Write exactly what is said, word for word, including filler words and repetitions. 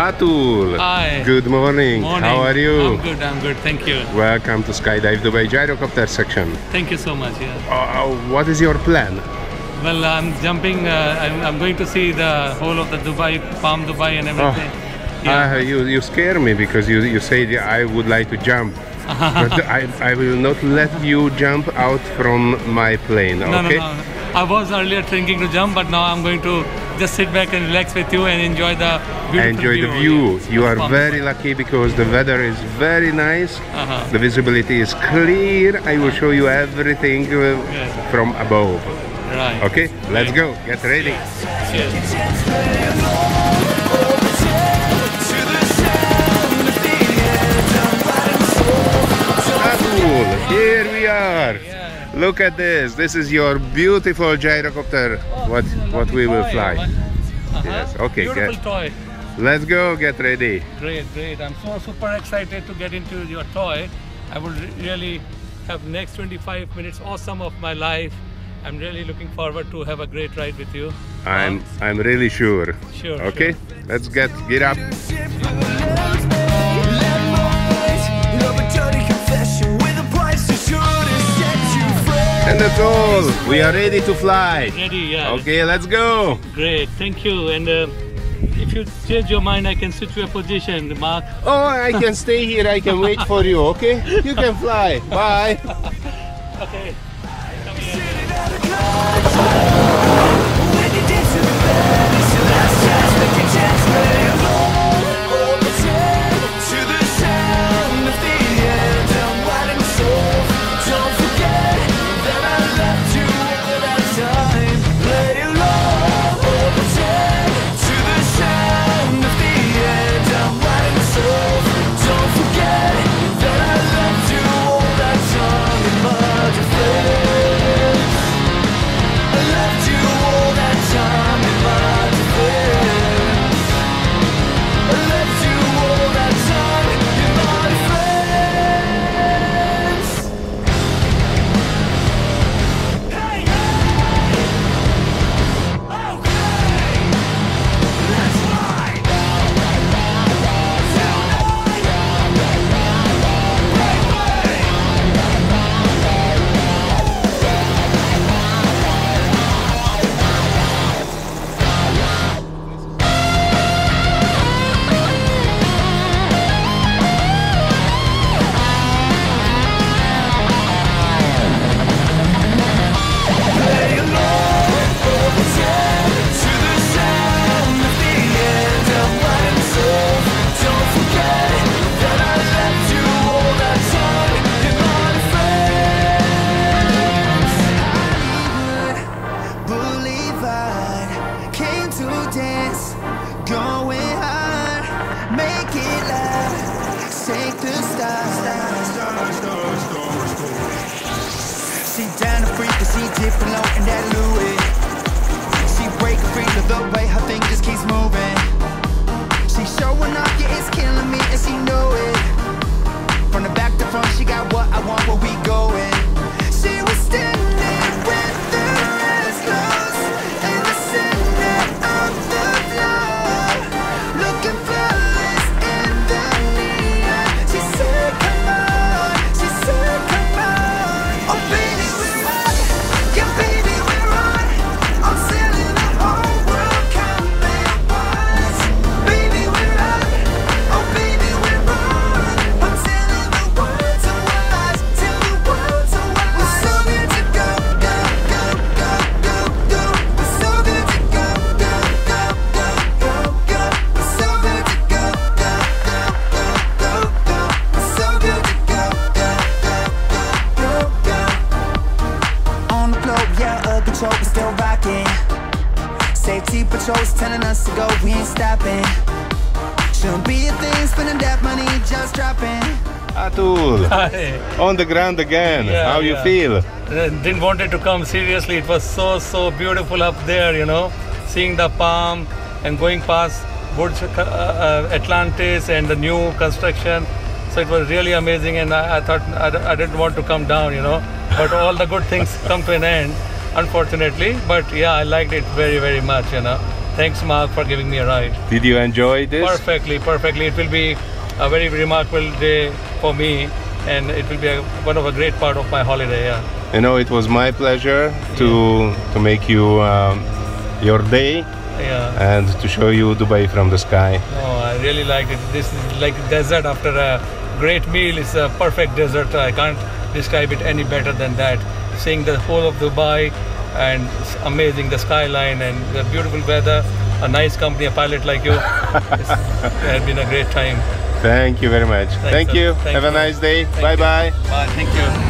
Atul. Hi. Good morning. Morning. How are you? I'm good, I'm good, thank you. Welcome to Skydive Dubai Gyrocopter section. Thank you so much, yeah. Uh, what is your plan? Well, I'm jumping, uh, I'm, I'm going to see the whole of the Dubai, Palm Dubai and everything. Oh. Yeah. Uh, you, you scare me because you, you said I would like to jump. But I, I will not let you jump out from my plane, okay? No, no, no. I was earlier thinking to jump, but now I'm going to just sit back and relax with you and enjoy the beautiful Enjoy view. the view. Yes. You are Palm very Dubai. lucky because the weather is very nice. Uh-huh. The visibility is clear. I will show you everything uh, Yeah. from above. Right. Okay, let's Right. go. Get ready. Cheers. Atul, here we are. Yeah. Look at this. This is your beautiful gyrocopter. What what we will Toy, fly. what? Uh-huh. Yes. Okay. Beautiful Get, toy. let's go. Get ready. Great, great. I'm so super excited to get into your toy. I would re- really have next twenty-five minutes awesome of my life. I'm really looking forward to have a great ride with you. I'm I'm really sure. Sure. Okay. Sure. Let's get get up. And that's all. We are ready to fly. Ready, yeah. Okay, let's go. Great, thank you. And uh, if you change your mind, I can switch your position, Mark. Oh, I can stay here. I can wait for you. Okay. You can fly. Bye. Okay. Come here. She down to freak, but she dip below in that Louis. She break free of the way her fingers keeps moving. She showing off, yeah, it's killing me, and she know it. From the back to front, she got what I want, where we going. She was standing with her eyes closed in the center of the floor, looking flawless in the neon. She said, "Come on," she said, "Come on." Oh baby, we're on, yeah baby, we're on. I'm sailing the whole world, coming once. Baby, we're on, oh baby, we're on. I'm telling the world to watch, tell the world to watch. We're so good to go, go, go, go, go, go. We're so good to go, go, go, go, go, go. We're so good to go, go, go, go, go, go. We're so good to go, go, go, go, go, go. On the globe, yeah, uh, control, we're still rocking. Safety patrols telling us to go, we ain't stopping. Shouldn't be a thing, spending that money just dropping. Atul, Hi. on the ground again. Yeah, How you yeah. feel? Uh, didn't want it to come seriously. It was so so beautiful up there, you know, seeing the palm and going past Burj uh, uh, Atlantis and the new construction. So it was really amazing, and I, I thought I, d- I didn't want to come down, you know. But all the good things come to an end, unfortunately. But yeah, I liked it very very much, you know. Thanks, Mark, for giving me a ride. Did you enjoy this? Perfectly, perfectly. It will be a very remarkable day for me, and it will be a, one of a great part of my holiday. Yeah. You know, it was my pleasure to yeah. to make you um, your day yeah. and to show you Dubai from the sky. Oh, I really liked it. This is like desert after a great meal. It's a perfect desert. I can't describe it any better than that. Seeing the whole of Dubai, and it's amazing, the skyline and the beautiful weather, a nice company, a pilot like you. It has been a great time. Thank you very much. Thanks, Thank sir. you. Thank Have you. a nice day. Thank Bye you. bye. Bye. Thank you.